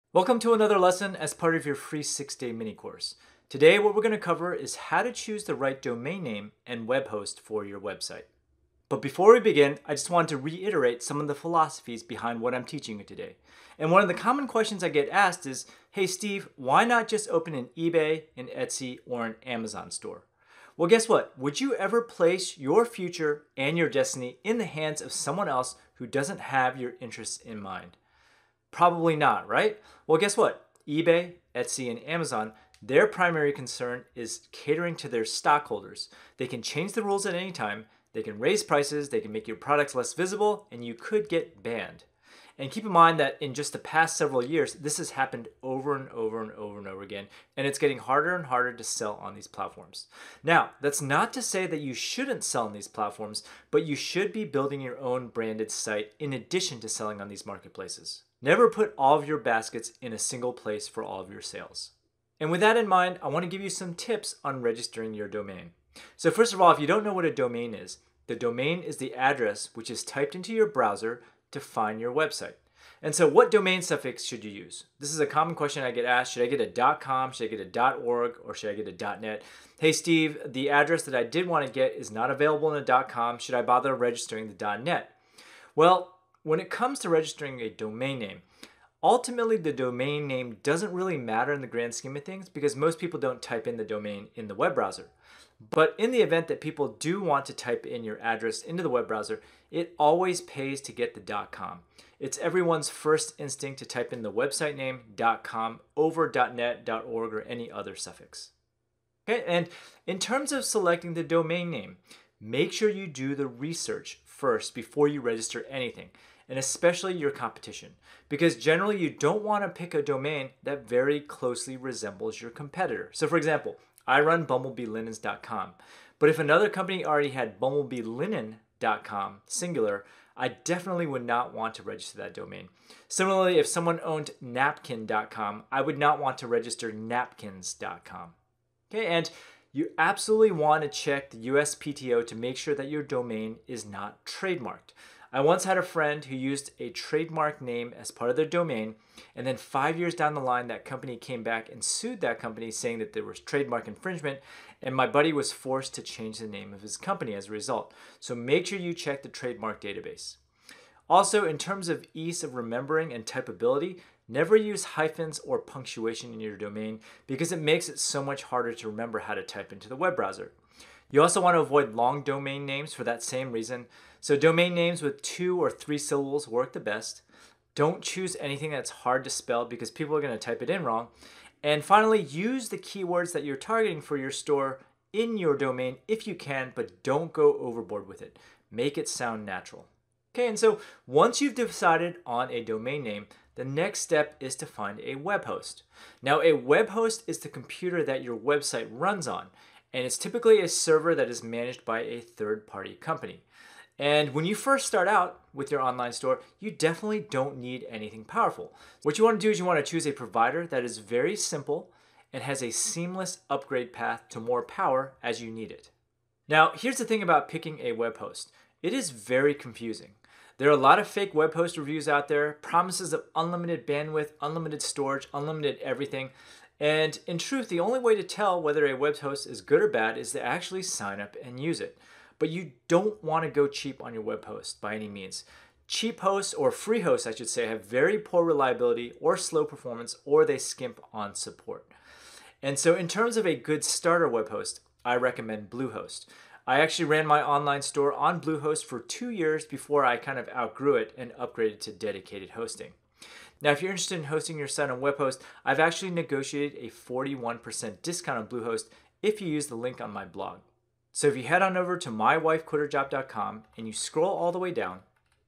Welcome to another lesson as part of your free 6-day mini course. Today what we're going to cover is how to choose the right domain name and web host for your website. But before we begin, I just wanted to reiterate some of the philosophies behind what I'm teaching you today. And one of the common questions I get asked is, hey Steve, why not just open an eBay, an Etsy, or an Amazon store? Well, guess what? Would you ever place your future and your destiny in the hands of someone else who doesn't have your interests in mind? Probably not, right? Well, guess what? eBay, Etsy, and Amazon, their primary concern is catering to their stockholders. They can change the rules at any time, they can raise prices, they can make your products less visible, and you could get banned. And keep in mind that in just the past several years, this has happened over and over and over and over again, and it's getting harder and harder to sell on these platforms. Now, that's not to say that you shouldn't sell on these platforms, but you should be building your own branded site in addition to selling on these marketplaces. Never put all of your baskets in a single place for all of your sales. And with that in mind, I want to give you some tips on registering your domain. So first of all, if you don't know what a domain is, the domain is the address which is typed into your browser to find your website. And so what domain suffix should you use? This is a common question I get asked. Should I get a .com, should I get a .org, or should I get a .net? Hey Steve, the address that I did want to get is not available in a .com. Should I bother registering the .net? Well, when it comes to registering a domain name, ultimately the domain name doesn't really matter in the grand scheme of things because most people don't type in the domain in the web browser. But in the event that people do want to type in your address into the web browser, it always pays to get the .com. It's everyone's first instinct to type in the website name .com over .net, .org, or any other suffix. Okay, and in terms of selecting the domain name, make sure you do the research first before you register anything, and especially your competition, because generally you don't want to pick a domain that very closely resembles your competitor. So for example, I run bumblebeelinens.com, but if another company already had bumblebeelinen.com, singular, I definitely would not want to register that domain. Similarly, if someone owned napkin.com, I would not want to register napkins.com. Okay, and you absolutely want to check the USPTO to make sure that your domain is not trademarked. I once had a friend who used a trademark name as part of their domain, and then 5 years down the line, that company came back and sued that company saying that there was trademark infringement, and my buddy was forced to change the name of his company as a result. So make sure you check the trademark database. Also, in terms of ease of remembering and typability, never use hyphens or punctuation in your domain because it makes it so much harder to remember how to type into the web browser. You also want to avoid long domain names for that same reason. So domain names with 2 or 3 syllables work the best. Don't choose anything that's hard to spell because people are going to type it in wrong. And finally, use the keywords that you're targeting for your store in your domain if you can, but don't go overboard with it. Make it sound natural. Okay, and so once you've decided on a domain name, the next step is to find a web host. Now, a web host is the computer that your website runs on, and it's typically a server that is managed by a third-party company. And when you first start out with your online store, you definitely don't need anything powerful. What you want to do is you want to choose a provider that is very simple and has a seamless upgrade path to more power as you need it. Now, here's the thing about picking a web host. It is very confusing. There are a lot of fake web host reviews out there, promises of unlimited bandwidth, unlimited storage, unlimited everything. And in truth, the only way to tell whether a web host is good or bad is to actually sign up and use it. But you don't want to go cheap on your web host by any means. Cheap hosts, or free hosts I should say, have very poor reliability or slow performance, or they skimp on support. And so in terms of a good starter web host, I recommend Bluehost. I actually ran my online store on Bluehost for 2 years before I kind of outgrew it and upgraded to dedicated hosting. Now, if you're interested in hosting your site on Webhost, I've actually negotiated a 41% discount on Bluehost if you use the link on my blog. So if you head on over to mywifequitherjob.com and you scroll all the way down,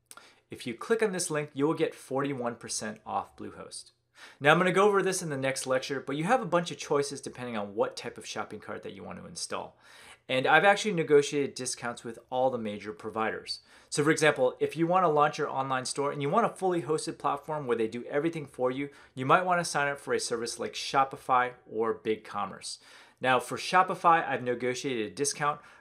if you click on this link, you will get 41% off Bluehost. Now, I'm going to go over this in the next lecture, but you have a bunch of choices depending on what type of shopping cart that you want to install. And I've actually negotiated discounts with all the major providers. So for example, if you want to launch your online store and you want a fully hosted platform where they do everything for you, you might want to sign up for a service like Shopify or BigCommerce. Now for Shopify, I've negotiated a discount.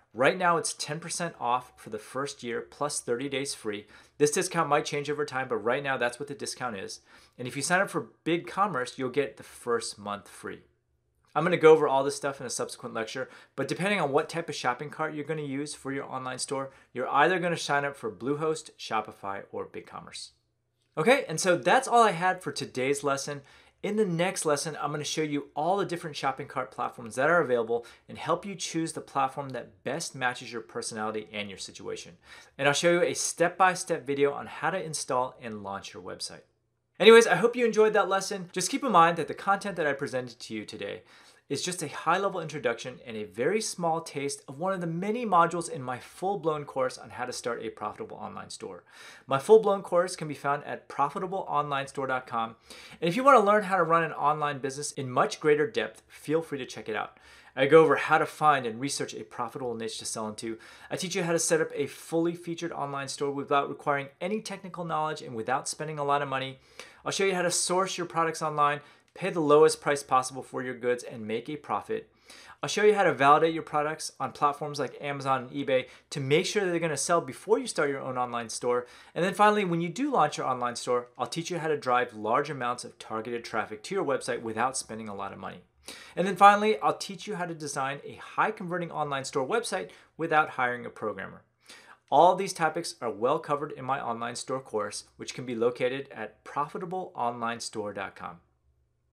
Right now, it's 10% off for the first year plus 30 days free. This discount might change over time, but right now, that's what the discount is. And if you sign up for BigCommerce, you'll get the first month free. I'm going to go over all this stuff in a subsequent lecture, but depending on what type of shopping cart you're going to use for your online store, you're either going to sign up for Bluehost, Shopify, or BigCommerce. Okay, and so that's all I had for today's lesson. In the next lesson, I'm going to show you all the different shopping cart platforms that are available and help you choose the platform that best matches your personality and your situation. And I'll show you a step-by-step video on how to install and launch your website. Anyways, I hope you enjoyed that lesson. Just keep in mind that the content that I presented to you today is just a high-level introduction and a very small taste of one of the many modules in my full-blown course on how to start a profitable online store. My full-blown course can be found at profitableonlinestore.com. And if you want to learn how to run an online business in much greater depth, feel free to check it out. I go over how to find and research a profitable niche to sell into. I teach you how to set up a fully featured online store without requiring any technical knowledge and without spending a lot of money. I'll show you how to source your products online, pay the lowest price possible for your goods, and make a profit. I'll show you how to validate your products on platforms like Amazon and eBay to make sure that they're going to sell before you start your own online store. And then finally, when you do launch your online store, I'll teach you how to drive large amounts of targeted traffic to your website without spending a lot of money. And then finally, I'll teach you how to design a high-converting online store website without hiring a programmer. All of these topics are well covered in my online store course, which can be located at profitableonlinestore.com.